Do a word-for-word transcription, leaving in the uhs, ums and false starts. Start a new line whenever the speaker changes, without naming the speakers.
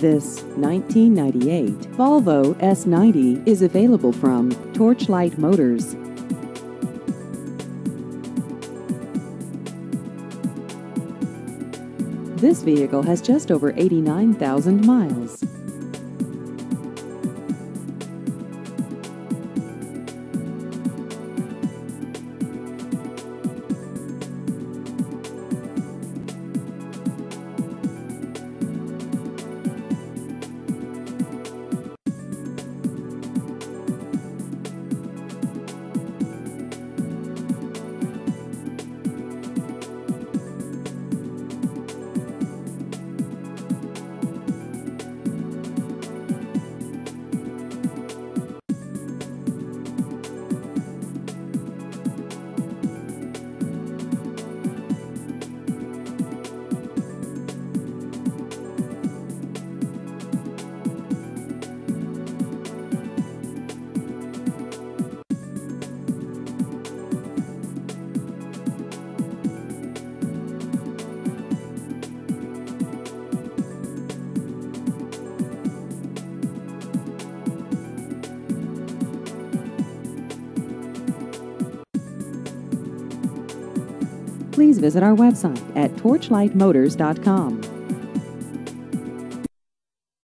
This nineteen ninety-eight Volvo S ninety is available from Torchlight Motors. This vehicle has just over eighty-nine thousand miles. Please visit our website at torchlight motors dot com.